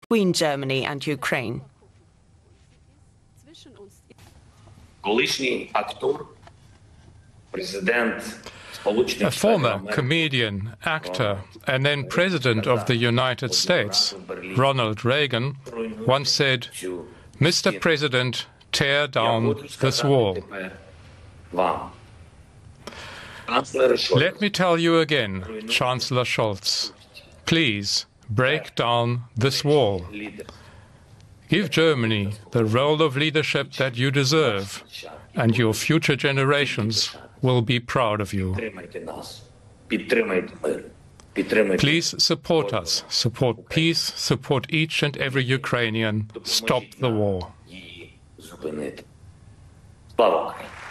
between Germany and Ukraine. A former comedian, actor, and then President of the United States, Ronald Reagan, once said, "Mr. President, tear down this wall." Let me tell you again, Chancellor Scholz, please break down this wall. Give Germany the role of leadership that you deserve, and your future generations will be proud of you. Please support us, support peace, support each and every Ukrainian. Stop the war.